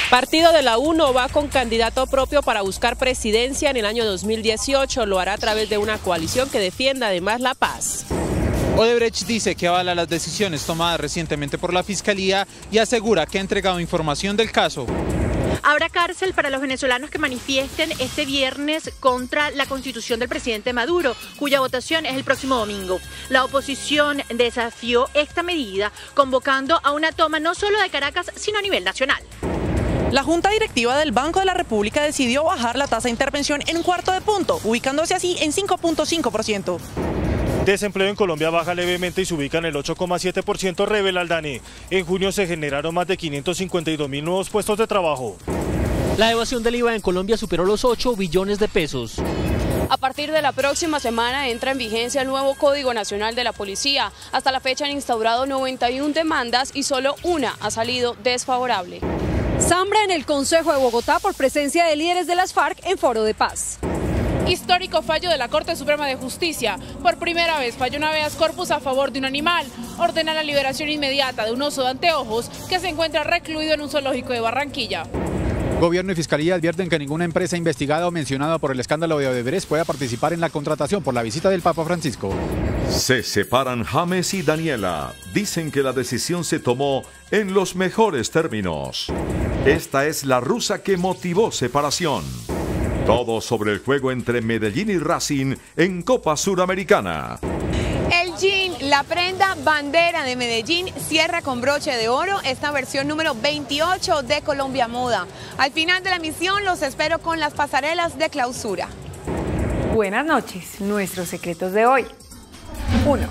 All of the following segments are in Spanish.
Partido de la U no va con candidato propio para buscar presidencia en el año 2018. Lo hará a través de una coalición que defienda además la paz. Odebrecht dice que avala las decisiones tomadas recientemente por la Fiscalía y asegura que ha entregado información del caso. Habrá cárcel para los venezolanos que manifiesten este viernes contra la constitución del presidente Maduro, cuya votación es el próximo domingo. La oposición desafió esta medida, convocando a una toma no solo de Caracas, sino a nivel nacional. La Junta Directiva del Banco de la República decidió bajar la tasa de intervención en 1/4 punto, ubicándose así en 5.5%. Desempleo en Colombia baja levemente y se ubica en el 8,7%, revela el DANE. En junio se generaron más de 552.000 nuevos puestos de trabajo. La evasión del IVA en Colombia superó los 8 billones de pesos. A partir de la próxima semana entra en vigencia el nuevo Código Nacional de la Policía. Hasta la fecha han instaurado 91 demandas y solo una ha salido desfavorable. Zambra en el Consejo de Bogotá por presencia de líderes de las FARC en foro de paz. Histórico fallo de la Corte Suprema de Justicia. Por primera vez falló un habeas corpus a favor de un animal. Ordena la liberación inmediata de un oso de anteojos que se encuentra recluido en un zoológico de Barranquilla. Gobierno y Fiscalía advierten que ninguna empresa investigada o mencionada por el escándalo de Odebrecht pueda participar en la contratación por la visita del Papa Francisco. Se separan James y Daniela. Dicen que la decisión se tomó en los mejores términos. Esta es la rusa que motivó separación. Todo sobre el juego entre Medellín y Racing en Copa Suramericana. El jean, la prenda bandera de Medellín, cierra con broche de oro esta versión número 28 de Colombia Moda. Al final de la emisión los espero con las pasarelas de clausura. Buenas noches, nuestros secretos de hoy. 1.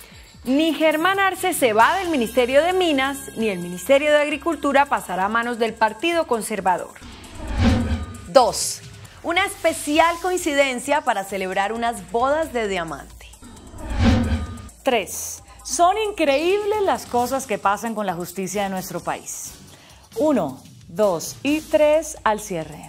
Ni Germán Arce se va del Ministerio de Minas, ni el Ministerio de Agricultura pasará a manos del Partido Conservador. 2. Una especial coincidencia para celebrar unas bodas de diamante. 3. Son increíbles las cosas que pasan con la justicia de nuestro país. 1, 2 y 3 al cierre.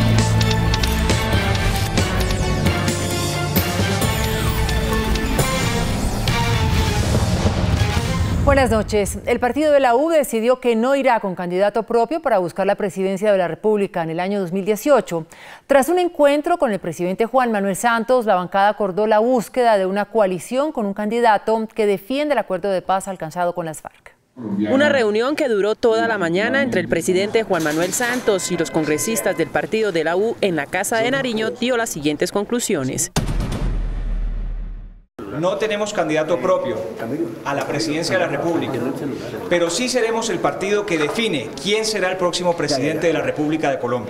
Buenas noches. El partido de la U decidió que no irá con candidato propio para buscar la presidencia de la República en el año 2018. Tras un encuentro con el presidente Juan Manuel Santos, la bancada acordó la búsqueda de una coalición con un candidato que defiende el acuerdo de paz alcanzado con las FARC. Una reunión que duró toda la mañana entre el presidente Juan Manuel Santos y los congresistas del partido de la U en la Casa de Nariño dio las siguientes conclusiones. No tenemos candidato propio a la presidencia de la República, pero sí seremos el partido que define quién será el próximo presidente de la República de Colombia.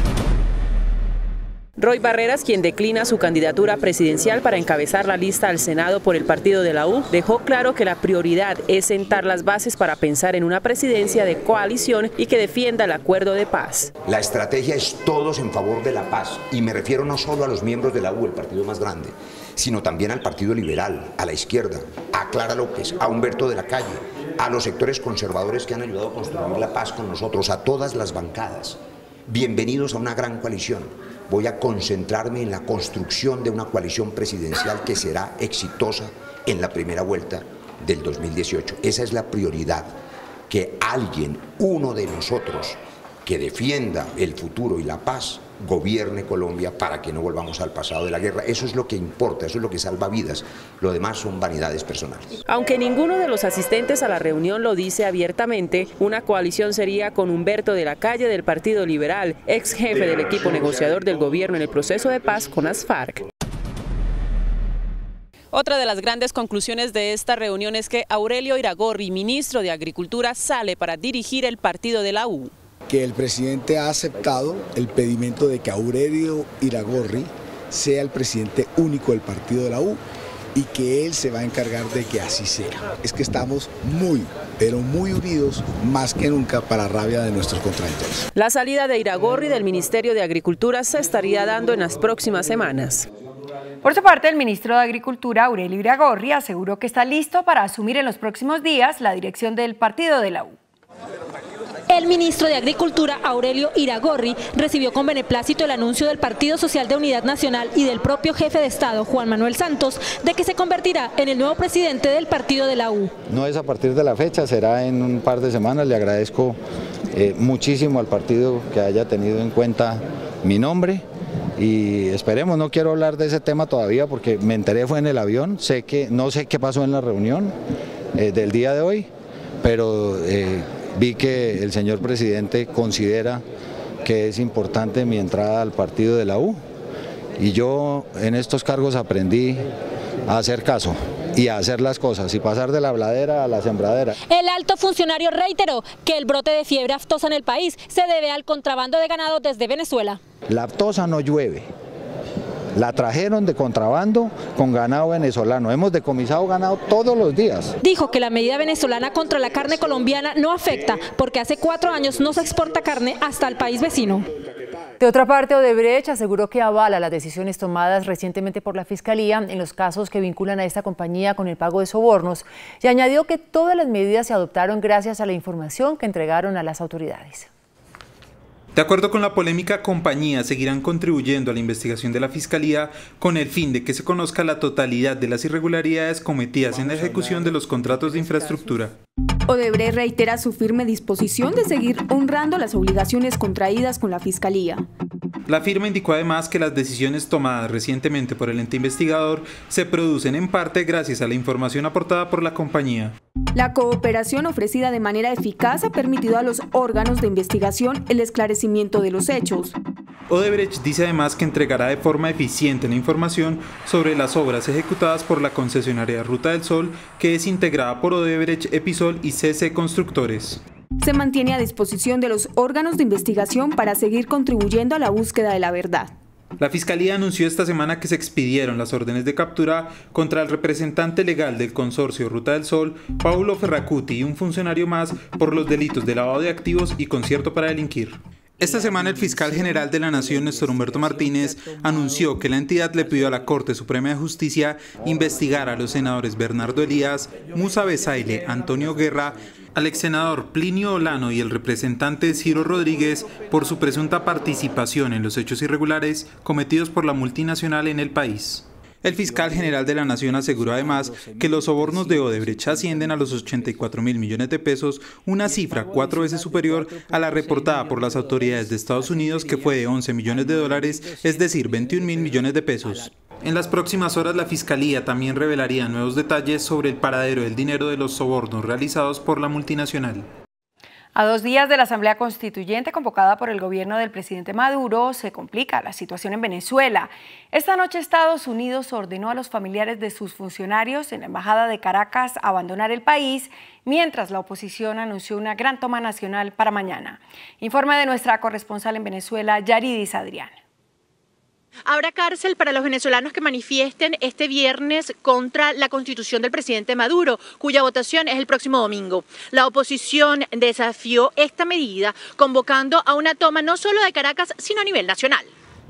Roy Barreras, quien declina su candidatura presidencial para encabezar la lista al Senado por el partido de la U, dejó claro que la prioridad es sentar las bases para pensar en una presidencia de coalición y que defienda el acuerdo de paz. La estrategia es todos en favor de la paz, y me refiero no solo a los miembros de la U, el partido más grande, sino también al Partido Liberal, a la izquierda, a Clara López, a Humberto de la Calle, a los sectores conservadores que han ayudado a construir la paz con nosotros, a todas las bancadas. Bienvenidos a una gran coalición. Voy a concentrarme en la construcción de una coalición presidencial que será exitosa en la primera vuelta del 2018. Esa es la prioridad, que alguien, uno de nosotros, que defienda el futuro y la paz, gobierne Colombia para que no volvamos al pasado de la guerra. Eso es lo que importa, eso es lo que salva vidas. Lo demás son vanidades personales. Aunque ninguno de los asistentes a la reunión lo dice abiertamente, una coalición sería con Humberto de la Calle del Partido Liberal, ex jefe del equipo negociador del gobierno en el proceso de paz con las FARC. Otra de las grandes conclusiones de esta reunión es que Aurelio Iragorri, ministro de Agricultura, sale para dirigir el partido de la U. Que el presidente ha aceptado el pedimento de que Aurelio Iragorri sea el presidente único del partido de la U y que él se va a encargar de que así sea. Es que estamos muy, pero muy unidos más que nunca para rabia de nuestros contradictores. La salida de Iragorri del Ministerio de Agricultura se estaría dando en las próximas semanas. Por su parte, el ministro de Agricultura, Aurelio Iragorri, aseguró que está listo para asumir en los próximos días la dirección del partido de la U. El ministro de Agricultura, Aurelio Iragorri, recibió con beneplácito el anuncio del Partido Social de Unidad Nacional y del propio jefe de Estado, Juan Manuel Santos, de que se convertirá en el nuevo presidente del partido de la U. No es a partir de la fecha, será en un par de semanas. Le agradezco muchísimo al partido que haya tenido en cuenta mi nombre y esperemos, no quiero hablar de ese tema todavía porque me enteré fue en el avión, no sé qué pasó en la reunión del día de hoy, pero vi que el señor presidente considera que es importante mi entrada al partido de la U y yo en estos cargos aprendí a hacer caso y a hacer las cosas y pasar de la habladera a la sembradera. El alto funcionario reiteró que el brote de fiebre aftosa en el país se debe al contrabando de ganado desde Venezuela. La aftosa no llueve, la trajeron de contrabando con ganado venezolano, hemos decomisado ganado todos los días. Dijo que la medida venezolana contra la carne colombiana no afecta porque hace 4 años no se exporta carne hasta el país vecino. De otra parte, Odebrecht aseguró que avala las decisiones tomadas recientemente por la Fiscalía en los casos que vinculan a esta compañía con el pago de sobornos y añadió que todas las medidas se adoptaron gracias a la información que entregaron a las autoridades. De acuerdo con la polémica, compañías seguirán contribuyendo a la investigación de la Fiscalía con el fin de que se conozca la totalidad de las irregularidades cometidas en la ejecución de los contratos de infraestructura. Odebrecht reitera su firme disposición de seguir honrando las obligaciones contraídas con la Fiscalía. La firma indicó además que las decisiones tomadas recientemente por el ente investigador se producen en parte gracias a la información aportada por la compañía. La cooperación ofrecida de manera eficaz ha permitido a los órganos de investigación el esclarecimiento de los hechos. Odebrecht dice además que entregará de forma eficiente la información sobre las obras ejecutadas por la concesionaria Ruta del Sol, que es integrada por Odebrecht, Episol y CC Constructores. Se mantiene a disposición de los órganos de investigación para seguir contribuyendo a la búsqueda de la verdad. La Fiscalía anunció esta semana que se expidieron las órdenes de captura contra el representante legal del consorcio Ruta del Sol, Paulo Ferracuti, y un funcionario más por los delitos de lavado de activos y concierto para delinquir. Esta semana el fiscal general de la Nación, Néstor Humberto Martínez, anunció que la entidad le pidió a la Corte Suprema de Justicia investigar a los senadores Bernardo Elías, Musa Besaile, Antonio Guerra, al exsenador Plinio Olano y el representante Ciro Rodríguez por su presunta participación en los hechos irregulares cometidos por la multinacional en el país. El fiscal general de la Nación aseguró además que los sobornos de Odebrecht ascienden a los 84.000 millones de pesos, una cifra 4 veces superior a la reportada por las autoridades de Estados Unidos, que fue de 11 millones de dólares, es decir, 21.000 millones de pesos. En las próximas horas la Fiscalía también revelaría nuevos detalles sobre el paradero del dinero de los sobornos realizados por la multinacional. A 2 días de la Asamblea Constituyente convocada por el gobierno del presidente Maduro, se complica la situación en Venezuela. Esta noche Estados Unidos ordenó a los familiares de sus funcionarios en la Embajada de Caracas abandonar el país, mientras la oposición anunció una gran toma nacional para mañana. Informe de nuestra corresponsal en Venezuela, Yaridis Adrián. Habrá cárcel para los venezolanos que manifiesten este viernes contra la constitución del presidente Maduro, cuya votación es el próximo domingo. La oposición desafió esta medida, convocando a una toma no solo de Caracas, sino a nivel nacional.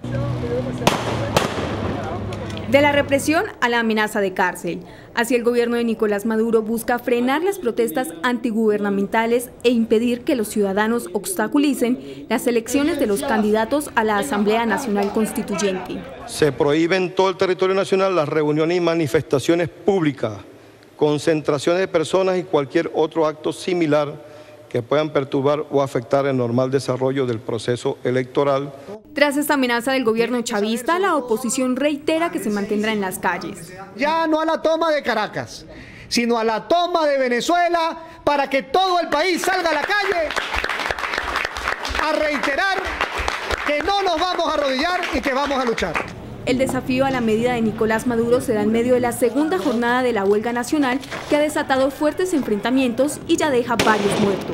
De la represión a la amenaza de cárcel. Así el gobierno de Nicolás Maduro busca frenar las protestas antigubernamentales e impedir que los ciudadanos obstaculicen las elecciones de los candidatos a la Asamblea Nacional Constituyente. Se prohíbe en todo el territorio nacional las reuniones y manifestaciones públicas, concentraciones de personas y cualquier otro acto similar que puedan perturbar o afectar el normal desarrollo del proceso electoral. Tras esta amenaza del gobierno chavista, la oposición reitera que se mantendrá en las calles. Ya no a la toma de Caracas, sino a la toma de Venezuela, para que todo el país salga a la calle a reiterar que no nos vamos a arrodillar y que vamos a luchar. El desafío a la medida de Nicolás Maduro se da en medio de la segunda jornada de la huelga nacional, que ha desatado fuertes enfrentamientos y ya deja varios muertos.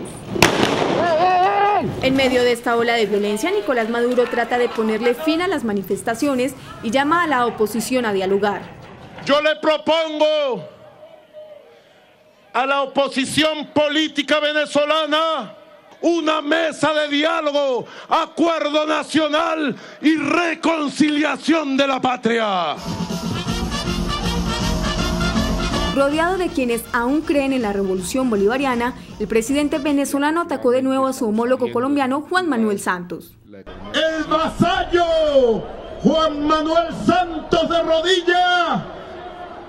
En medio de esta ola de violencia, Nicolás Maduro trata de ponerle fin a las manifestaciones y llama a la oposición a dialogar. Yo le propongo a la oposición política venezolana una mesa de diálogo, acuerdo nacional y reconciliación de la patria. Rodeado de quienes aún creen en la revolución bolivariana, el presidente venezolano atacó de nuevo a su homólogo colombiano Juan Manuel Santos. El vasallo Juan Manuel Santos de rodilla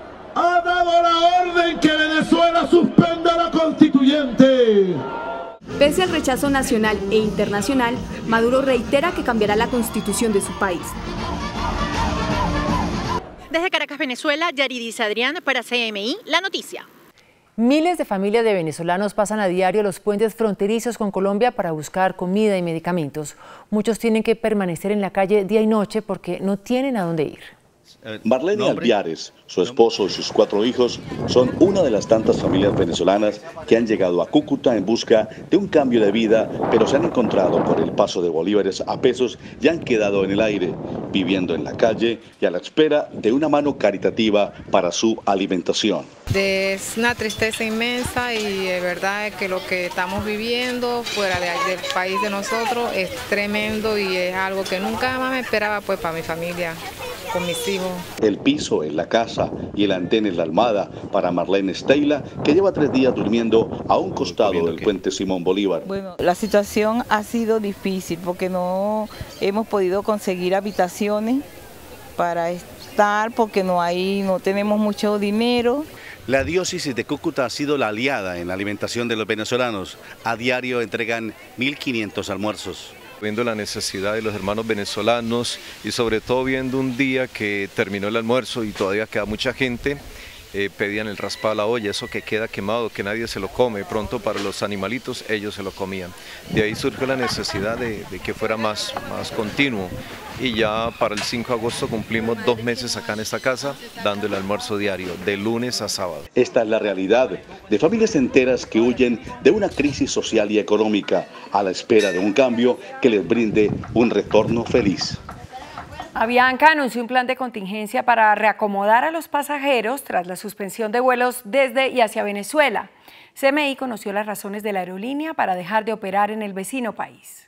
ha dado la orden que Venezuela suspenda la constituyente. Pese al rechazo nacional e internacional, Maduro reitera que cambiará la constitución de su país. Desde Caracas, Venezuela, Yaridis Adrián para CMI, La Noticia. Miles de familias de venezolanos pasan a diario los puentes fronterizos con Colombia para buscar comida y medicamentos. Muchos tienen que permanecer en la calle día y noche porque no tienen a dónde ir. Marlene Alviares, su esposo y sus 4 hijos son una de las tantas familias venezolanas que han llegado a Cúcuta en busca de un cambio de vida, pero se han encontrado por el paso de bolívares a pesos y han quedado en el aire, viviendo en la calle y a la espera de una mano caritativa para su alimentación. Es una tristeza inmensa y de verdad que lo que estamos viviendo fuera del país de nosotros es tremendo y es algo que nunca más me esperaba pues para mi familia, con mis hijos. El piso en la casa y el andén en la almada para Marlene Steila, que lleva 3 días durmiendo a un costado del puente Simón Bolívar. Bueno, la situación ha sido difícil porque no hemos podido conseguir habitaciones para estar porque no tenemos mucho dinero. La diócesis de Cúcuta ha sido la aliada en la alimentación de los venezolanos. A diario entregan 1.500 almuerzos. Viendo la necesidad de los hermanos venezolanos y sobre todo viendo un día que terminó el almuerzo y todavía queda mucha gente, pedían el raspado a la olla, eso que queda quemado, que nadie se lo come, pronto para los animalitos ellos se lo comían. De ahí surgió la necesidad de que fuera más continuo y ya para el 5 de agosto cumplimos 2 meses acá en esta casa dando el almuerzo diario, de lunes a sábado. Esta es la realidad de familias enteras que huyen de una crisis social y económica a la espera de un cambio que les brinde un retorno feliz. Avianca anunció un plan de contingencia para reacomodar a los pasajeros tras la suspensión de vuelos desde y hacia Venezuela. CMI conoció las razones de la aerolínea para dejar de operar en el vecino país.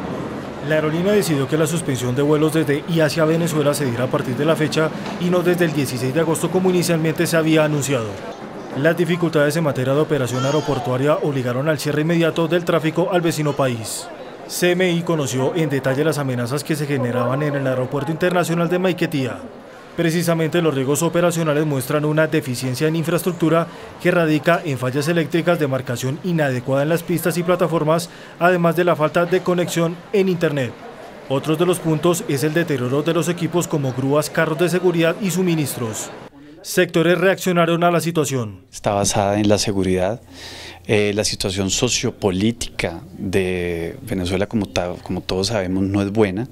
La aerolínea decidió que la suspensión de vuelos desde y hacia Venezuela se diera a partir de la fecha y no desde el 16 de agosto como inicialmente se había anunciado. Las dificultades en materia de operación aeroportuaria obligaron al cierre inmediato del tráfico al vecino país. CMI conoció en detalle las amenazas que se generaban en el aeropuerto internacional de Maiquetía. Precisamente los riesgos operacionales muestran una deficiencia en infraestructura que radica en fallas eléctricas, de marcación inadecuada en las pistas y plataformas, además de la falta de conexión en Internet. Otro de los puntos es el deterioro de los equipos como grúas, carros de seguridad y suministros. Sectores reaccionaron a la situación. Está basada en la seguridad. La situación sociopolítica de Venezuela, como todos sabemos, no es buena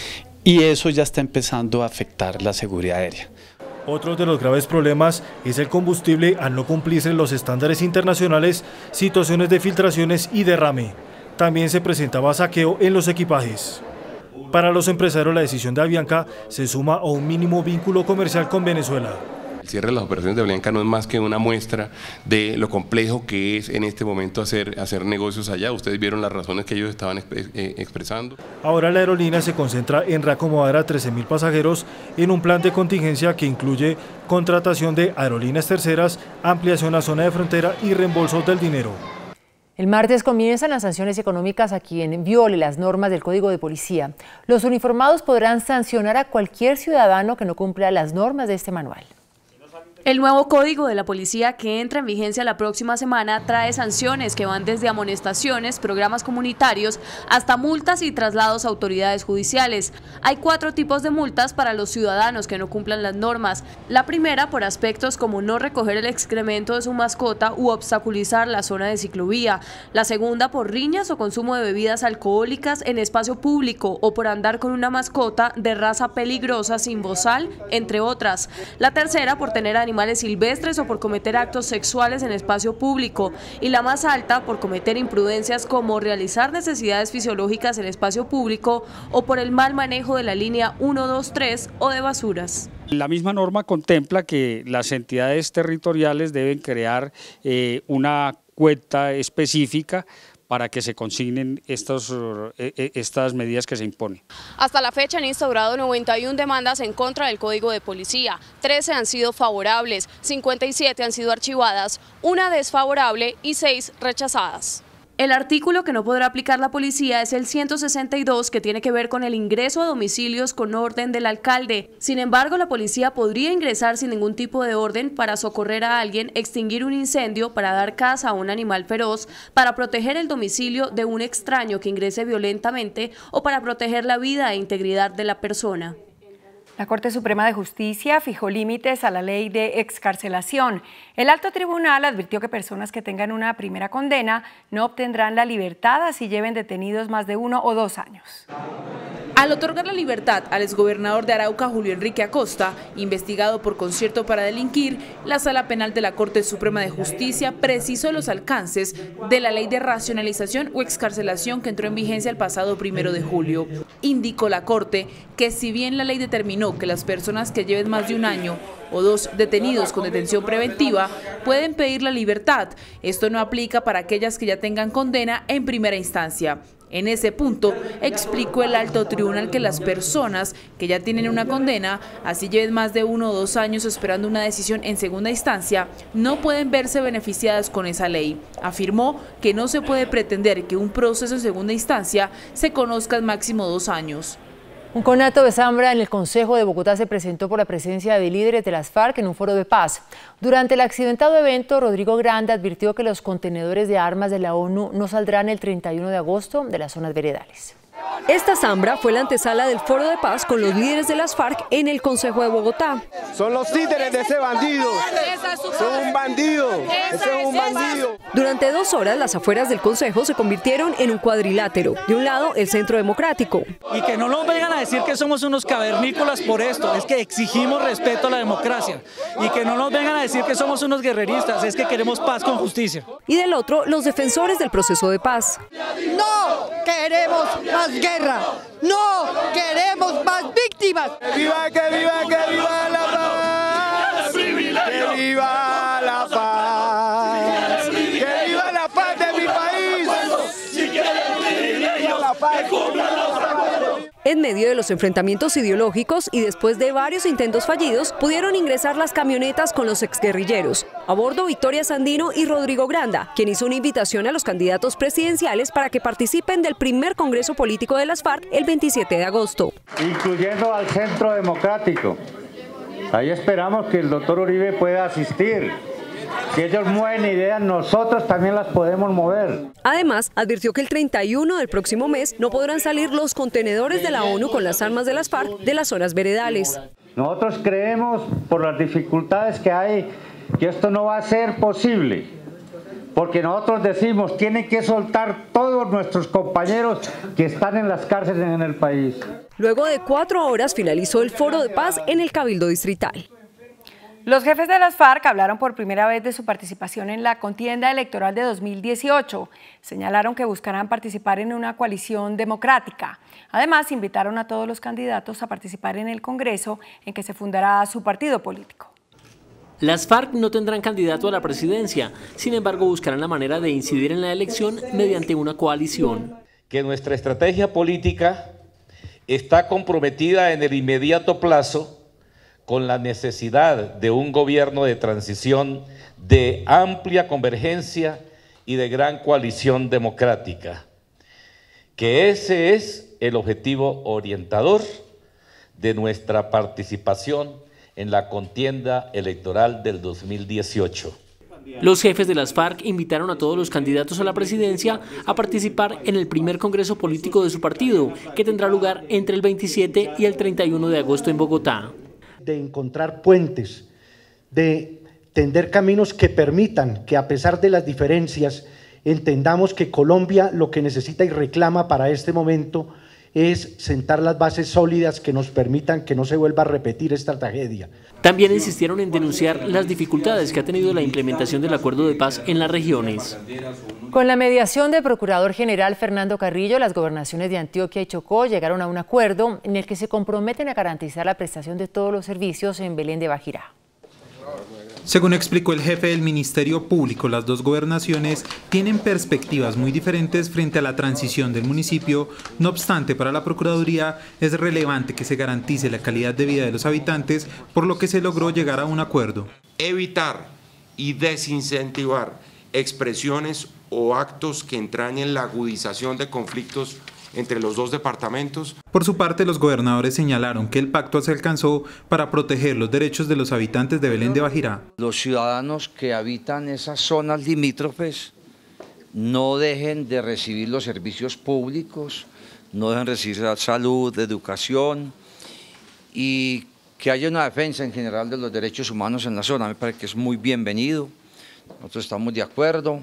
y eso ya está empezando a afectar la seguridad aérea. Otro de los graves problemas es el combustible al no cumplirse los estándares internacionales, situaciones de filtraciones y derrame. También se presentaba saqueo en los equipajes. Para los empresarios, la decisión de Avianca se suma a un mínimo vínculo comercial con Venezuela. El cierre de las operaciones de Avianca no es más que una muestra de lo complejo que es en este momento hacer negocios allá. Ustedes vieron las razones que ellos estaban expresando. Ahora la aerolínea se concentra en reacomodar a 13.000 pasajeros en un plan de contingencia que incluye contratación de aerolíneas terceras, ampliación a zona de frontera y reembolso del dinero. El martes comienzan las sanciones económicas a quien viole las normas del Código de Policía. Los uniformados podrán sancionar a cualquier ciudadano que no cumpla las normas de este manual. El nuevo Código de la Policía, que entra en vigencia la próxima semana, trae sanciones que van desde amonestaciones, programas comunitarios, hasta multas y traslados a autoridades judiciales. Hay 4 tipos de multas para los ciudadanos que no cumplan las normas. La primera por aspectos como no recoger el excremento de su mascota u obstaculizar la zona de ciclovía. La segunda por riñas o consumo de bebidas alcohólicas en espacio público o por andar con una mascota de raza peligrosa sin bozal, entre otras. La tercera por tener animales silvestres o por cometer actos sexuales en espacio público, y la más alta por cometer imprudencias como realizar necesidades fisiológicas en espacio público o por el mal manejo de la línea 123 o de basuras. La misma norma contempla que las entidades territoriales deben crear una cuenta específica para que se consignen estas medidas que se imponen. Hasta la fecha han instaurado 91 demandas en contra del Código de Policía, 13 han sido favorables, 57 han sido archivadas, 1 desfavorable y 6 rechazadas. El artículo que no podrá aplicar la policía es el 162, que tiene que ver con el ingreso a domicilios con orden del alcalde. Sin embargo, la policía podría ingresar sin ningún tipo de orden para socorrer a alguien, extinguir un incendio, para dar caza a un animal feroz, para proteger el domicilio de un extraño que ingrese violentamente o para proteger la vida e integridad de la persona. La Corte Suprema de Justicia fijó límites a la ley de excarcelación. El alto tribunal advirtió que personas que tengan una primera condena no obtendrán la libertad así lleven detenidos más de 1 o 2 años. Al otorgar la libertad al exgobernador de Arauca, Julio Enrique Acosta, investigado por concierto para delinquir, la Sala Penal de la Corte Suprema de Justicia precisó los alcances de la ley de racionalización o excarcelación que entró en vigencia el pasado 1 de julio. Indicó la Corte que si bien la ley determinó que las personas que lleven más de 1 año o 2 detenidos con detención preventiva pueden pedir la libertad, esto no aplica para aquellas que ya tengan condena en primera instancia. En ese punto, explicó el alto tribunal que las personas que ya tienen una condena, así lleven más de 1 o 2 años esperando una decisión en segunda instancia, no pueden verse beneficiadas con esa ley. Afirmó que no se puede pretender que un proceso en segunda instancia se conozca en máximo 2 años. Un conato de zambra en el Consejo de Bogotá se presentó por la presencia de líderes de las FARC en un foro de paz. Durante el accidentado evento, Rodrigo Granda advirtió que los contenedores de armas de la ONU no saldrán el 31 de agosto de las zonas veredales. Esta zambra fue la antesala del foro de paz con los líderes de las FARC en el Consejo de Bogotá. Son los títeres de ese bandido. Son un bandido. Ese es un bandido. Durante 2 horas, las afueras del Consejo se convirtieron en un cuadrilátero. De un lado, el Centro Democrático. Y que no nos vengan a decir que somos unos cavernícolas por esto. Es que exigimos respeto a la democracia. Y que no nos vengan a decir que somos unos guerreristas. Es que queremos paz con justicia. Y del otro, los defensores del proceso de paz. No queremos más guerra, no queremos más víctimas. ¡Que viva, que viva, que viva la paz! ¡Que viva la paz! ¡Que viva la paz de mi país! ¡Que viva la paz! En medio de los enfrentamientos ideológicos y después de varios intentos fallidos, pudieron ingresar las camionetas con los exguerrilleros. A bordo, Victoria Sandino y Rodrigo Granda, quien hizo una invitación a los candidatos presidenciales para que participen del primer Congreso Político de las FARC el 27 de agosto. Incluyendo al Centro Democrático. Ahí esperamos que el doctor Uribe pueda asistir. Si ellos mueven ideas, nosotros también las podemos mover. Además, advirtió que el 31 del próximo mes no podrán salir los contenedores de la ONU con las armas de las FARC de las zonas veredales. Nosotros creemos, por las dificultades que hay, que esto no va a ser posible. Porque nosotros decimos, tienen que soltar todos nuestros compañeros que están en las cárceles en el país. Luego de 4 horas finalizó el foro de paz en el Cabildo Distrital. Los jefes de las FARC hablaron por primera vez de su participación en la contienda electoral de 2018. Señalaron que buscarán participar en una coalición democrática. Además, invitaron a todos los candidatos a participar en el Congreso en que se fundará su partido político. Las FARC no tendrán candidato a la presidencia, sin embargo buscarán la manera de incidir en la elección mediante una coalición. Que nuestra estrategia política está comprometida en el inmediato plazo con la necesidad de un gobierno de transición de amplia convergencia y de gran coalición democrática, que ese es el objetivo orientador de nuestra participación en la contienda electoral del 2018. Los jefes de las FARC invitaron a todos los candidatos a la presidencia a participar en el primer Congreso Político de su partido, que tendrá lugar entre el 27 y el 31 de agosto en Bogotá. De encontrar puentes, de tender caminos que permitan que a pesar de las diferencias entendamos que Colombia lo que necesita y reclama para este momento es sentar las bases sólidas que nos permitan que no se vuelva a repetir esta tragedia. También insistieron en denunciar las dificultades que ha tenido la implementación del acuerdo de paz en las regiones. Con la mediación del Procurador General Fernando Carrillo, las gobernaciones de Antioquia y Chocó llegaron a un acuerdo en el que se comprometen a garantizar la prestación de todos los servicios en Belén de Bajirá. Según explicó el jefe del Ministerio Público, las dos gobernaciones tienen perspectivas muy diferentes frente a la transición del municipio. No obstante, para la Procuraduría es relevante que se garantice la calidad de vida de los habitantes, por lo que se logró llegar a un acuerdo. Evitar y desincentivar expresiones o actos que entrañen la agudización de conflictos entre los dos departamentos. Por su parte, los gobernadores señalaron que el pacto se alcanzó para proteger los derechos de los habitantes de Belén de Bajirá. Los ciudadanos que habitan esas zonas limítrofes no dejen de recibir los servicios públicos, no dejen de recibir salud, educación y que haya una defensa en general de los derechos humanos en la zona. Me parece que es muy bienvenido, nosotros estamos de acuerdo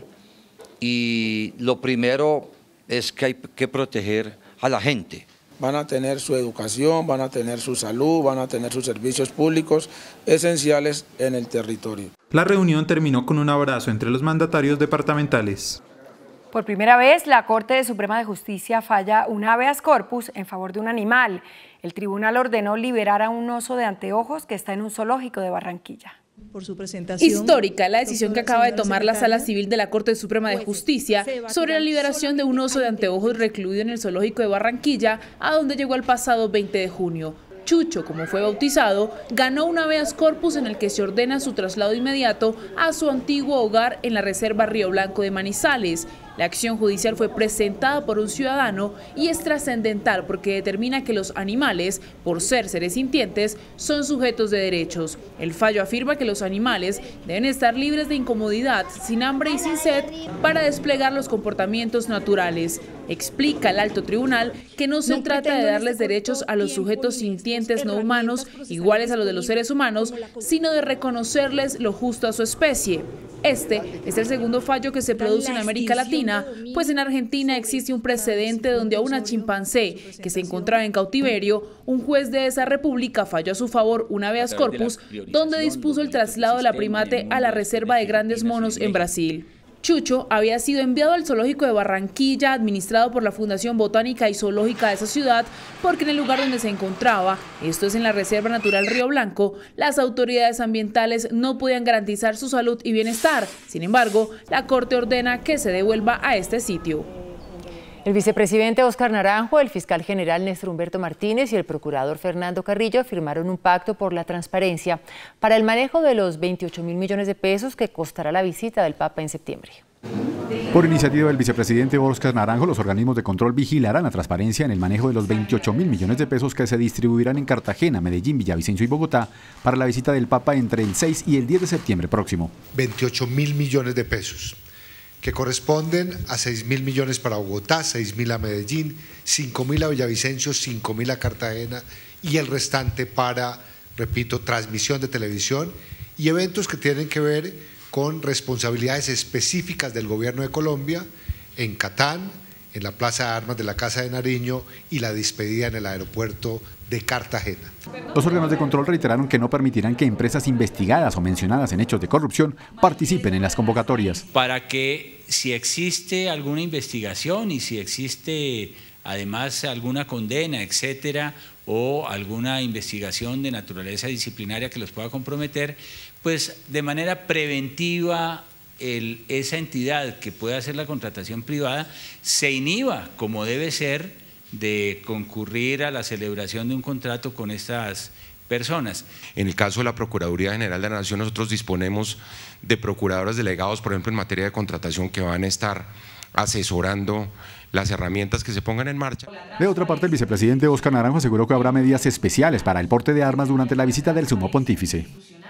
y lo primero es que hay que proteger a la gente. Van a tener su educación, van a tener su salud, van a tener sus servicios públicos esenciales en el territorio. La reunión terminó con un abrazo entre los mandatarios departamentales. Por primera vez, la Corte Suprema de Justicia falla un habeas corpus en favor de un animal. El tribunal ordenó liberar a un oso de anteojos que está en un zoológico de Barranquilla. Por su presentación. Histórica la decisión que acaba de tomar la Sala Civil de la Corte Suprema de Justicia sobre la liberación de un oso de anteojos recluido en el zoológico de Barranquilla, a donde llegó el pasado 20 de junio. Chucho, como fue bautizado, ganó un habeas corpus en el que se ordena su traslado inmediato a su antiguo hogar en la Reserva Río Blanco de Manizales. La acción judicial fue presentada por un ciudadano y es trascendental porque determina que los animales, por ser seres sintientes, son sujetos de derechos. El fallo afirma que los animales deben estar libres de incomodidad, sin hambre y sin sed, para desplegar los comportamientos naturales. Explica el alto tribunal que no se trata de darles derechos a los sujetos sintientes no humanos, iguales a los de los seres humanos, sino de reconocerles lo justo a su especie. Este es el segundo fallo que se produce en América Latina, pues en Argentina existe un precedente donde a una chimpancé que se encontraba en cautiverio, un juez de esa república falló a su favor un habeas corpus donde dispuso el traslado de la primate a la reserva de grandes monos en Brasil. Chucho había sido enviado al zoológico de Barranquilla, administrado por la Fundación Botánica y Zoológica de esa ciudad, porque en el lugar donde se encontraba, esto es en la Reserva Natural Río Blanco, las autoridades ambientales no podían garantizar su salud y bienestar. Sin embargo, la Corte ordena que se devuelva a este sitio. El vicepresidente Óscar Naranjo, el fiscal general Néstor Humberto Martínez y el procurador Fernando Carrillo firmaron un pacto por la transparencia para el manejo de los 28.000 millones de pesos que costará la visita del Papa en septiembre. Por iniciativa del vicepresidente Óscar Naranjo, los organismos de control vigilarán la transparencia en el manejo de los 28.000 millones de pesos que se distribuirán en Cartagena, Medellín, Villavicencio y Bogotá para la visita del Papa entre el 6 y el 10 de septiembre próximo. 28.000 millones de pesos, que corresponden a 6.000 millones para Bogotá, 6.000 a Medellín, 5.000 a Villavicencio, 5.000 a Cartagena y el restante para, repito, transmisión de televisión y eventos que tienen que ver con responsabilidades específicas del Gobierno de Colombia en Catán, en la Plaza de Armas de la Casa de Nariño y la despedida en el aeropuerto de Cartagena. Los órganos de control reiteraron que no permitirán que empresas investigadas o mencionadas en hechos de corrupción participen en las convocatorias. Para que si existe alguna investigación y si existe además alguna condena, etcétera, o alguna investigación de naturaleza disciplinaria que los pueda comprometer, pues de manera preventiva esa entidad que pueda hacer la contratación privada se inhiba, como debe ser, de concurrir a la celebración de un contrato con estas personas. En el caso de la Procuraduría General de la Nación, nosotros disponemos de procuradores delegados, por ejemplo, en materia de contratación, que van a estar asesorando las herramientas que se pongan en marcha. De otra parte, el vicepresidente Óscar Naranjo aseguró que habrá medidas especiales para el porte de armas durante la visita del Sumo Pontífice.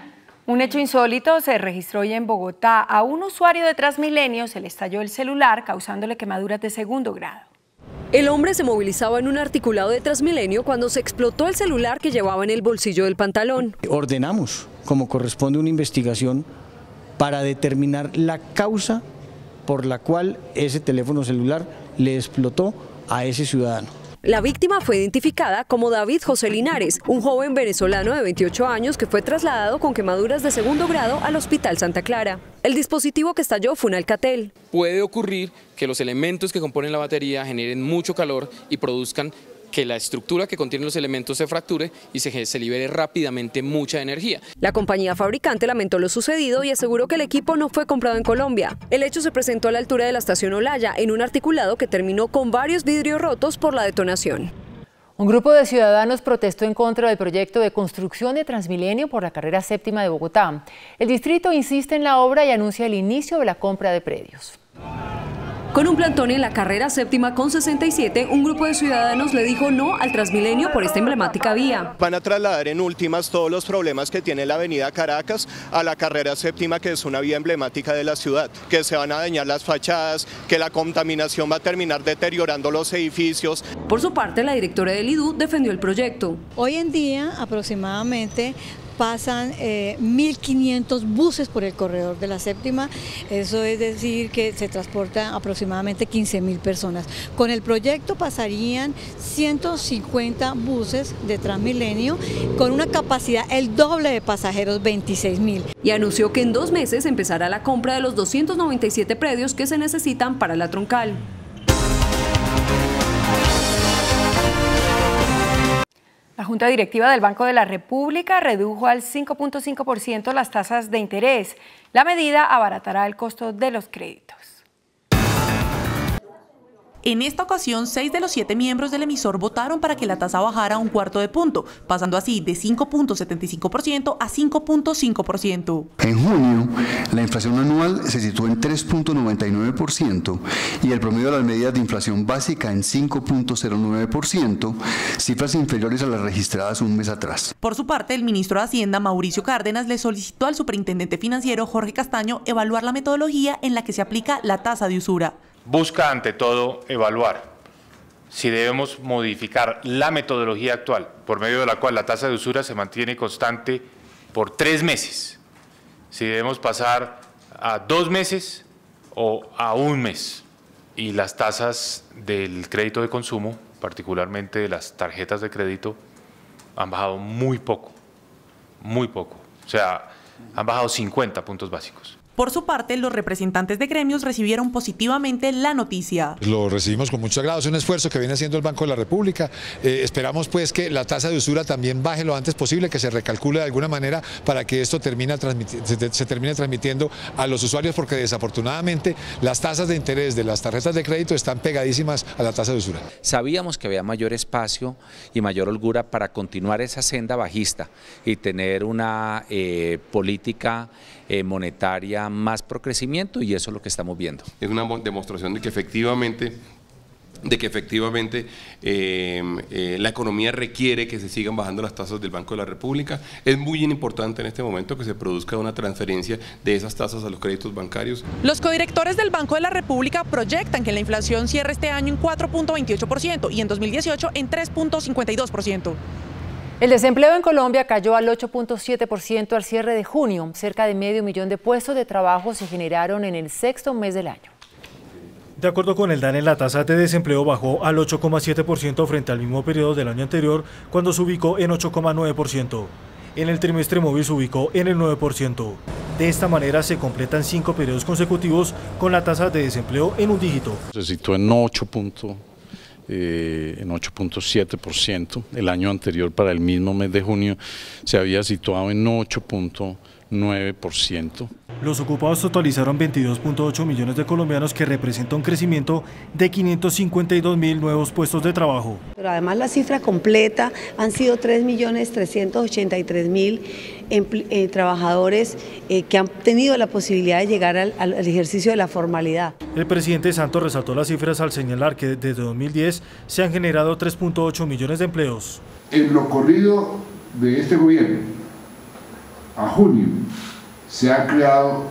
Un hecho insólito se registró hoy en Bogotá. A un usuario de Transmilenio se le estalló el celular, causándole quemaduras de segundo grado. El hombre se movilizaba en un articulado de Transmilenio cuando se explotó el celular que llevaba en el bolsillo del pantalón. Ordenamos, como corresponde, una investigación para determinar la causa por la cual ese teléfono celular le explotó a ese ciudadano. La víctima fue identificada como David José Linares, un joven venezolano de 28 años que fue trasladado con quemaduras de segundo grado al Hospital Santa Clara. El dispositivo que estalló fue un Alcatel. Puede ocurrir que los elementos que componen la batería generen mucho calor y produzcan que la estructura que contiene los elementos se fracture y se libere rápidamente mucha energía. La compañía fabricante lamentó lo sucedido y aseguró que el equipo no fue comprado en Colombia. El hecho se presentó a la altura de la estación Olaya, en un articulado que terminó con varios vidrios rotos por la detonación. Un grupo de ciudadanos protestó en contra del proyecto de construcción de Transmilenio por la carrera séptima de Bogotá. El distrito insiste en la obra y anuncia el inicio de la compra de predios. Con un plantón en la carrera séptima con 67, un grupo de ciudadanos le dijo no al Transmilenio por esta emblemática vía. Van a trasladar en últimas todos los problemas que tiene la avenida Caracas a la carrera séptima, que es una vía emblemática de la ciudad, que se van a dañar las fachadas, que la contaminación va a terminar deteriorando los edificios. Por su parte, la directora del IDU defendió el proyecto. Hoy en día aproximadamente pasan 1.500 buses por el corredor de la séptima, eso es decir que se transportan aproximadamente 15.000 personas. Con el proyecto pasarían 150 buses de Transmilenio con una capacidad el doble de pasajeros, 26.000. Y anunció que en 2 meses empezará la compra de los 297 predios que se necesitan para la troncal. La Junta Directiva del Banco de la República redujo al 5.5% las tasas de interés. La medida abaratará el costo de los créditos. En esta ocasión, 6 de los 7 miembros del emisor votaron para que la tasa bajara un cuarto de punto, pasando así de 5.75% a 5.5%. En junio, la inflación anual se situó en 3.99% y el promedio de las medidas de inflación básica en 5.09%, cifras inferiores a las registradas un mes atrás. Por su parte, el ministro de Hacienda, Mauricio Cárdenas, le solicitó al superintendente financiero, Jorge Castaño, evaluar la metodología en la que se aplica la tasa de usura. Busca ante todo evaluar si debemos modificar la metodología actual, por medio de la cual la tasa de usura se mantiene constante por 3 meses, si debemos pasar a 2 meses o a 1 mes. Y las tasas del crédito de consumo, particularmente de las tarjetas de crédito, han bajado muy poco, o sea, han bajado 50 puntos básicos. Por su parte, los representantes de gremios recibieron positivamente la noticia. Lo recibimos con mucho agrado, es un esfuerzo que viene haciendo el Banco de la República. Esperamos pues que la tasa de usura también baje lo antes posible, que se recalcule de alguna manera para que esto se termine transmitiendo a los usuarios, porque desafortunadamente las tasas de interés de las tarjetas de crédito están pegadísimas a la tasa de usura. Sabíamos que había mayor espacio y mayor holgura para continuar esa senda bajista y tener una política monetaria más pro crecimiento, y eso es lo que estamos viendo. Es una demostración de que efectivamente la economía requiere que se sigan bajando las tasas del Banco de la República. Es muy importante en este momento que se produzca una transferencia de esas tasas a los créditos bancarios. Los codirectores del Banco de la República proyectan que la inflación cierre este año en 4.28% y en 2018 en 3.52%. El desempleo en Colombia cayó al 8.7% al cierre de junio. Cerca de 500.000 de puestos de trabajo se generaron en el 6º mes del año. De acuerdo con el DANE, la tasa de desempleo bajó al 8,7% frente al mismo periodo del año anterior, cuando se ubicó en 8,9%. En el trimestre móvil se ubicó en el 9%. De esta manera se completan 5 periodos consecutivos con la tasa de desempleo en un dígito. Se situó en 8.7%. El año anterior, para el mismo mes de junio, se había situado en 8.9%. Los ocupados totalizaron 22.8 millones de colombianos, que representa un crecimiento de 552.000 nuevos puestos de trabajo. Pero además la cifra completa han sido 3.383.000 trabajadores que han tenido la posibilidad de llegar al ejercicio de la formalidad. El presidente Santos resaltó las cifras al señalar que desde 2010 se han generado 3.8 millones de empleos. En lo corrido de este gobierno, a junio, se han creado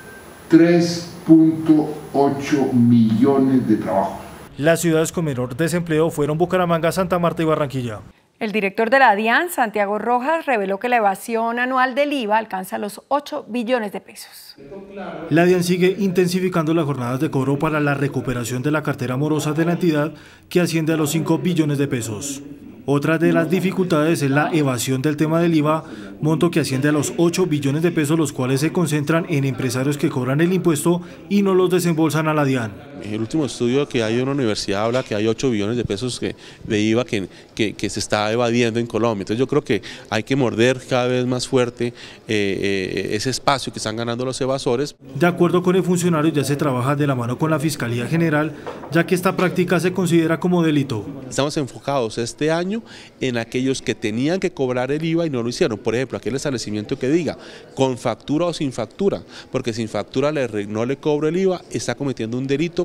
3.8 millones de trabajos. Las ciudades con menor desempleo fueron Bucaramanga, Santa Marta y Barranquilla. El director de la DIAN, Santiago Rojas, reveló que la evasión anual del IVA alcanza los 8 billones de pesos. La DIAN sigue intensificando las jornadas de cobro para la recuperación de la cartera morosa de la entidad, que asciende a los 5 billones de pesos. Otra de las dificultades es la evasión del tema del IVA, monto que asciende a los 8 billones de pesos, los cuales se concentran en empresarios que cobran el impuesto y no los desembolsan a la DIAN. El último estudio que hay en una universidad habla que hay 8 billones de pesos de IVA que se está evadiendo en Colombia. Entonces yo creo que hay que morder cada vez más fuerte ese espacio que están ganando los evasores. De acuerdo con el funcionario, ya se trabaja de la mano con la Fiscalía General, ya que esta práctica se considera como delito. Estamos enfocados este año en aquellos que tenían que cobrar el IVA y no lo hicieron. Por ejemplo, aquel establecimiento que diga con factura o sin factura, porque sin factura no le cobro el IVA, está cometiendo un delito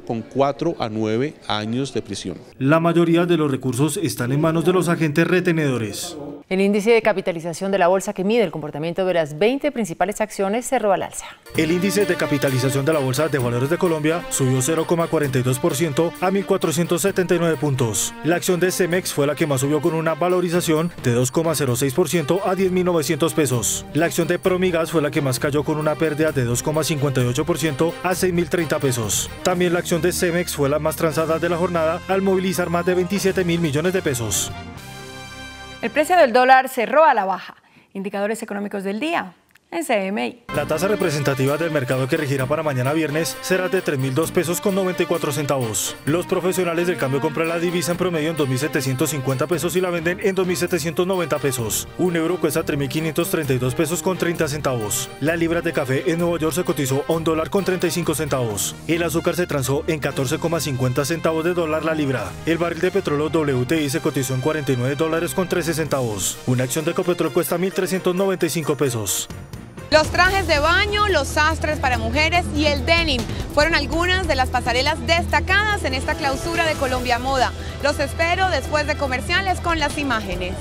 con 4 a 9 años de prisión. La mayoría de los recursos están en manos de los agentes retenedores. El índice de capitalización de la bolsa, que mide el comportamiento de las 20 principales acciones, cerró al alza. El índice de capitalización de la Bolsa de Valores de Colombia subió 0,42% a 1.479 puntos. La acción de Cemex fue la que más subió, con una valorización de 2,06% a 10.900 pesos. La acción de Promigas fue la que más cayó, con una pérdida de 2,58% a 6.030 pesos. También la acción de Cemex fue la más transada de la jornada, al movilizar más de 27.000 millones de pesos. El precio del dólar cerró a la baja. Indicadores económicos del día en CMI. La tasa representativa del mercado, que regirá para mañana viernes, será de 3.002 pesos con 94 centavos. Los profesionales del cambio compran la divisa en promedio en 2.750 pesos y la venden en 2.790 pesos. Un euro cuesta 3.532 pesos con 30 centavos. La libra de café en Nueva York se cotizó a $1 con 35 centavos. El azúcar se transó en 14,50 centavos de dólar la libra. El barril de petróleo WTI se cotizó en $49 con 13 centavos. Una acción de Ecopetrol cuesta 1.395 pesos. Los trajes de baño, los sastres para mujeres y el denim fueron algunas de las pasarelas destacadas en esta clausura de Colombia Moda. Los espero después de comerciales con las imágenes.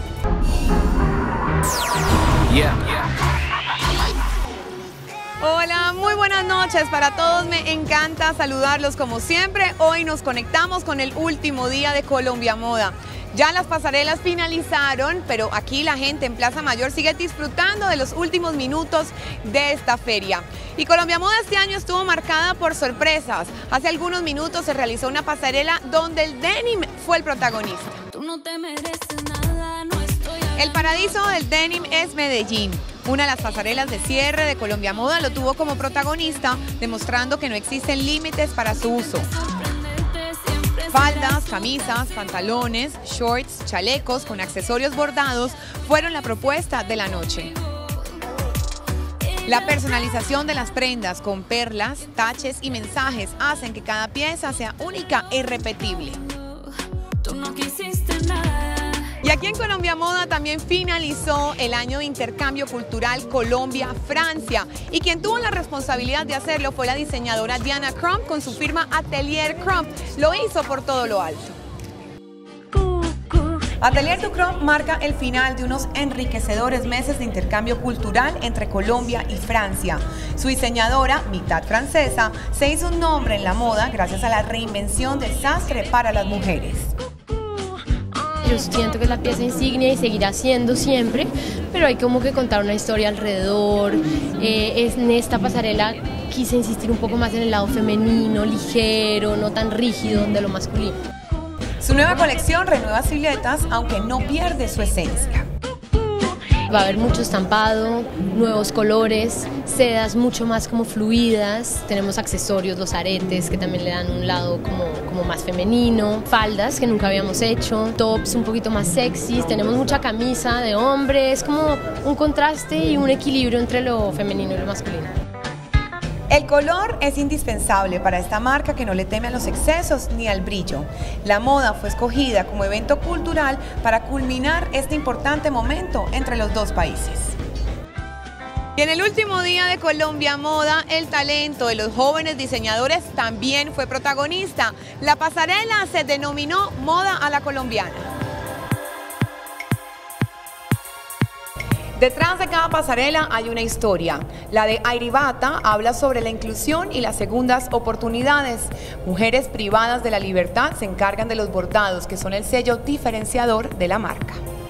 Hola, muy buenas noches para todos, me encanta saludarlos como siempre. Hoy nos conectamos con el último día de Colombia Moda. Ya las pasarelas finalizaron, pero aquí la gente en Plaza Mayor sigue disfrutando de los últimos minutos de esta feria. Y Colombia Moda este año estuvo marcada por sorpresas. Hace algunos minutos se realizó una pasarela donde el denim fue el protagonista. El paraíso del denim es Medellín. Una de las pasarelas de cierre de Colombia Moda lo tuvo como protagonista, demostrando que no existen límites para su uso. Faldas, camisas, pantalones, shorts, chalecos con accesorios bordados fueron la propuesta de la noche. La personalización de las prendas con perlas, taches y mensajes hacen que cada pieza sea única e irrepetible. Y aquí en Colombia Moda también finalizó el año de intercambio cultural Colombia-Francia, y quien tuvo la responsabilidad de hacerlo fue la diseñadora Diana Crump con su firma Atelier Crump. Lo hizo por todo lo alto. Atelier du Crump marca el final de unos enriquecedores meses de intercambio cultural entre Colombia y Francia. Su diseñadora, mitad francesa, se hizo un nombre en la moda gracias a la reinvención del sastre para las mujeres. Yo siento que es la pieza insignia y seguirá siendo siempre, pero hay como que contar una historia alrededor. En esta pasarela quise insistir un poco más en el lado femenino, ligero, no tan rígido de lo masculino. Su nueva colección renueva siluetas, aunque no pierde su esencia. Va a haber mucho estampado, nuevos colores, sedas mucho más como fluidas, tenemos accesorios, los aretes que también le dan un lado como más femenino, faldas que nunca habíamos hecho, tops un poquito más sexys, tenemos mucha camisa de hombre, es como un contraste y un equilibrio entre lo femenino y lo masculino. El color es indispensable para esta marca, que no le teme a los excesos ni al brillo. La moda fue escogida como evento cultural para culminar este importante momento entre los dos países. Y en el último día de Colombia Moda, el talento de los jóvenes diseñadores también fue protagonista. La pasarela se denominó Moda a la Colombiana. Detrás de cada pasarela hay una historia. La de Airibata habla sobre la inclusión y las segundas oportunidades. Mujeres privadas de la libertad se encargan de los bordados, que son el sello diferenciador de la marca.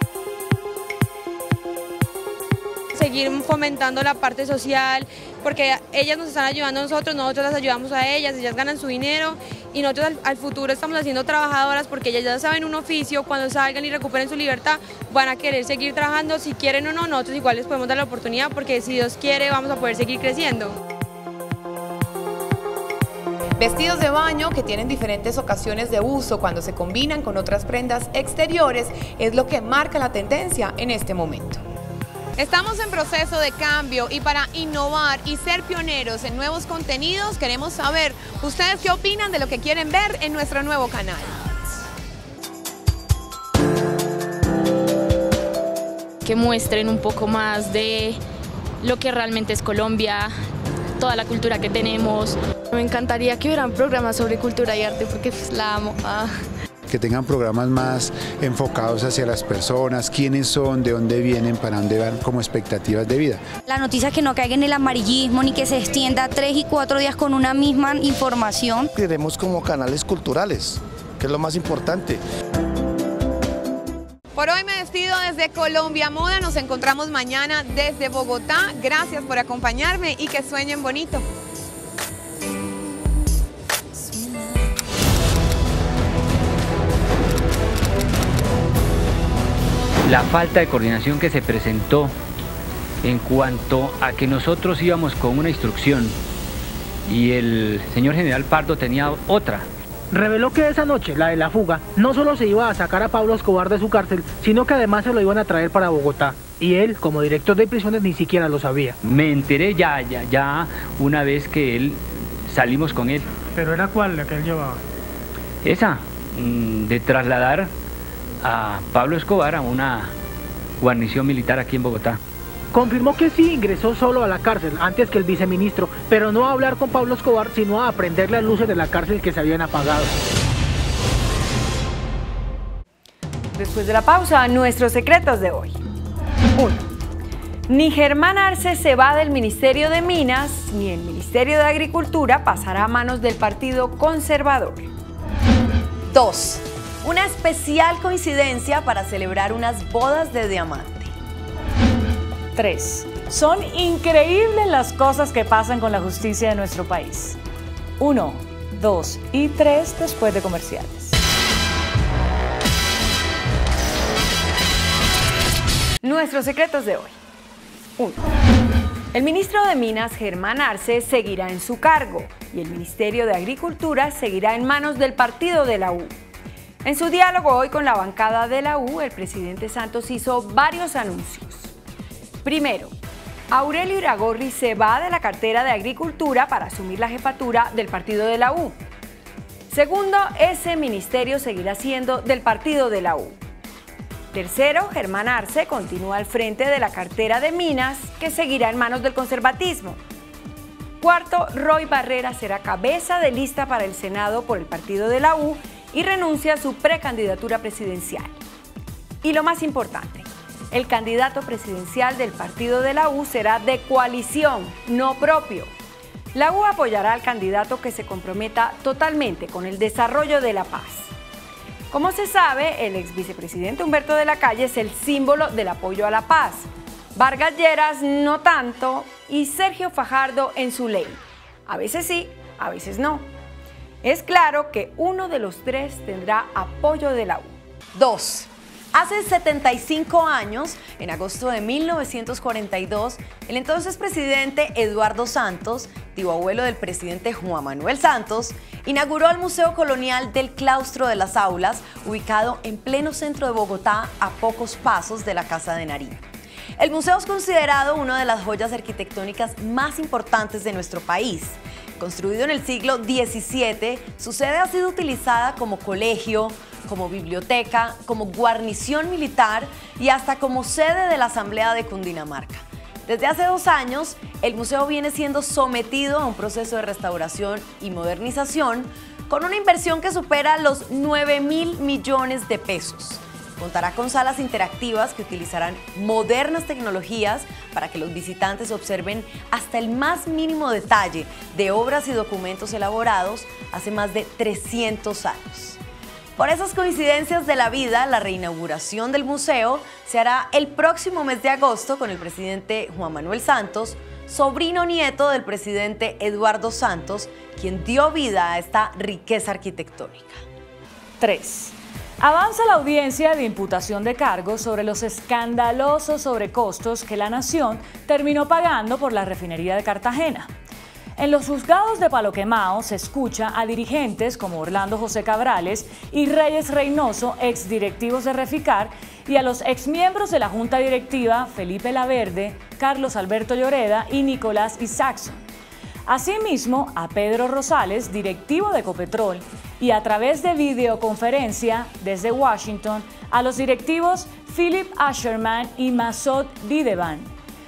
Seguir fomentando la parte social, porque ellas nos están ayudando a nosotros las ayudamos a ellas ganan su dinero, y nosotros al futuro estamos haciendo trabajadoras, porque ellas ya saben un oficio. Cuando salgan y recuperen su libertad van a querer seguir trabajando, si quieren o no, nosotros igual les podemos dar la oportunidad, porque si Dios quiere vamos a poder seguir creciendo. Vestidos de baño que tienen diferentes ocasiones de uso cuando se combinan con otras prendas exteriores es lo que marca la tendencia en este momento. Estamos en proceso de cambio, y para innovar y ser pioneros en nuevos contenidos queremos saber ustedes qué opinan de lo que quieren ver en nuestro nuevo canal. Que muestren un poco más de lo que realmente es Colombia, toda la cultura que tenemos. Me encantaría que hubieran programas sobre cultura y arte porque pues, la amo. Que tengan programas más enfocados hacia las personas, quiénes son, de dónde vienen, para dónde van como expectativas de vida. La noticia que no caiga en el amarillismo ni que se extienda 3 y 4 días con una misma información. Queremos como canales culturales, que es lo más importante. Por hoy me despido desde Colombia Moda, nos encontramos mañana desde Bogotá. Gracias por acompañarme y que sueñen bonito. La falta de coordinación que se presentó en cuanto a que nosotros íbamos con una instrucción y el señor general Pardo tenía otra. Reveló que esa noche, la de la fuga, no solo se iba a sacar a Pablo Escobar de su cárcel, sino que además se lo iban a traer para Bogotá. Y él, como director de prisiones, ni siquiera lo sabía. Me enteré ya una vez que él salimos con él. ¿Pero era cuál la que él llevaba? Esa, de trasladar a Pablo Escobar a una guarnición militar aquí en Bogotá. Confirmó que sí ingresó solo a la cárcel antes que el viceministro, pero no a hablar con Pablo Escobar, sino a prender las luces de la cárcel que se habían apagado. Después de la pausa, nuestros secretos de hoy. 1. Ni Germán Arce se va del Ministerio de Minas, ni el Ministerio de Agricultura pasará a manos del Partido Conservador. 2. Una especial coincidencia para celebrar unas bodas de diamante. 3. Son increíbles las cosas que pasan con la justicia de nuestro país. 1, 2 y 3 después de comerciales. Nuestros secretos de hoy. 1. El ministro de Minas, Germán Arce, seguirá en su cargo y el Ministerio de Agricultura seguirá en manos del partido de la U. En su diálogo hoy con la bancada de la U, el presidente Santos hizo varios anuncios. Primero, Aurelio Iragorri se va de la cartera de Agricultura para asumir la jefatura del partido de la U. Segundo, ese ministerio seguirá siendo del partido de la U. Tercero, Germán Arce continúa al frente de la cartera de Minas, que seguirá en manos del conservatismo. Cuarto, Roy Barrera será cabeza de lista para el Senado por el partido de la U y renuncia a su precandidatura presidencial. Y lo más importante, el candidato presidencial del partido de la U será de coalición, no propio. La U apoyará al candidato que se comprometa totalmente con el desarrollo de la paz. Como se sabe, el ex vicepresidente Humberto de la Calle es el símbolo del apoyo a la paz. Vargas Lleras no tanto y Sergio Fajardo en su ley. A veces sí, a veces no. Es claro que uno de los tres tendrá apoyo de la U. 2. Hace 75 años, en agosto de 1942, el entonces presidente Eduardo Santos, tío abuelo del presidente Juan Manuel Santos, inauguró el Museo Colonial del Claustro de las Aulas, ubicado en pleno centro de Bogotá, a pocos pasos de la Casa de Nariño. El museo es considerado una de las joyas arquitectónicas más importantes de nuestro país. Construido en el siglo XVII, su sede ha sido utilizada como colegio, como biblioteca, como guarnición militar y hasta como sede de la Asamblea de Cundinamarca. Desde hace 2 años, el museo viene siendo sometido a un proceso de restauración y modernización con una inversión que supera los 9.000 millones de pesos. Contará con salas interactivas que utilizarán modernas tecnologías para que los visitantes observen hasta el más mínimo detalle de obras y documentos elaborados hace más de 300 años. Por esas coincidencias de la vida, la reinauguración del museo se hará el próximo mes de agosto con el presidente Juan Manuel Santos, sobrino nieto del presidente Eduardo Santos, quien dio vida a esta riqueza arquitectónica. 3. Avanza la audiencia de imputación de cargos sobre los escandalosos sobrecostos que la Nación terminó pagando por la refinería de Cartagena. En los juzgados de Palo Quemao se escucha a dirigentes como Orlando José Cabrales y Reyes Reynoso, exdirectivos de Reficar, y a los exmiembros de la Junta Directiva Felipe Laverde, Carlos Alberto Lloreda y Nicolás Isaacson. Asimismo, a Pedro Rosales, directivo de Ecopetrol, y a través de videoconferencia desde Washington, a los directivos Philip Asherman y Masud Videban.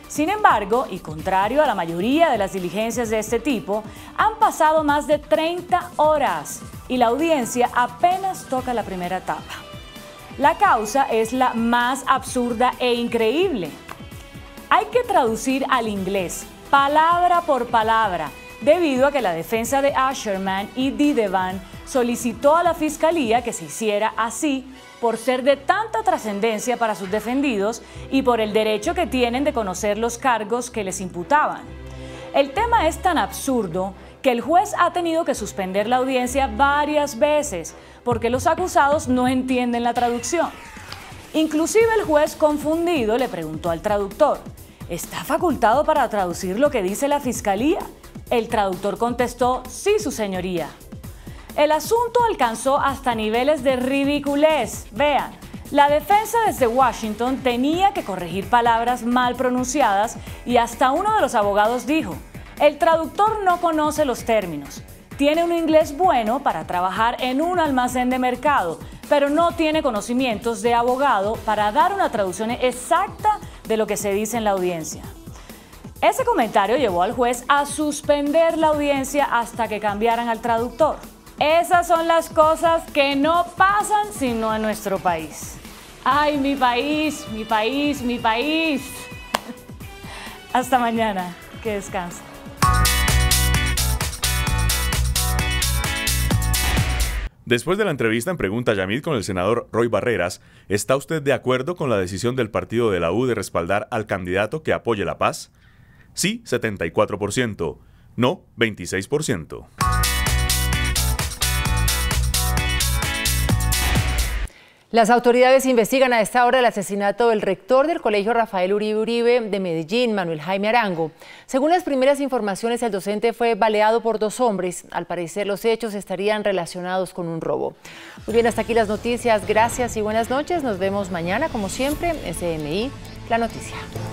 Sin embargo, y contrario a la mayoría de las diligencias de este tipo, han pasado más de 30 horas y la audiencia apenas toca la primera etapa. La causa es la más absurda e increíble. Hay que traducir al inglés, palabra por palabra, debido a que la defensa de Asherman y Didevan solicitó a la Fiscalía que se hiciera así por ser de tanta trascendencia para sus defendidos y por el derecho que tienen de conocer los cargos que les imputaban. El tema es tan absurdo que el juez ha tenido que suspender la audiencia varias veces porque los acusados no entienden la traducción. Inclusive el juez, confundido, le preguntó al traductor: ¿está facultado para traducir lo que dice la Fiscalía? El traductor contestó: sí, su señoría. El asunto alcanzó hasta niveles de ridiculez. Vean, la defensa desde Washington tenía que corregir palabras mal pronunciadas y hasta uno de los abogados dijo: el traductor no conoce los términos, tiene un inglés bueno para trabajar en un almacén de mercado, pero no tiene conocimientos de abogado para dar una traducción exacta de lo que se dice en la audiencia. Ese comentario llevó al juez a suspender la audiencia hasta que cambiaran al traductor. Esas son las cosas que no pasan sino en nuestro país. ¡Ay, mi país, mi país, mi país! Hasta mañana. Que descansen. Después de la entrevista en Pregunta Yamit con el senador Roy Barreras, ¿está usted de acuerdo con la decisión del partido de la U de respaldar al candidato que apoye la paz? Sí, 74%. No, 26%. Las autoridades investigan a esta hora el asesinato del rector del Colegio Rafael Uribe Uribe de Medellín, Manuel Jaime Arango. Según las primeras informaciones, el docente fue baleado por 2 hombres. Al parecer, los hechos estarían relacionados con un robo. Muy bien, hasta aquí las noticias. Gracias y buenas noches. Nos vemos mañana, como siempre, en CMI, La Noticia.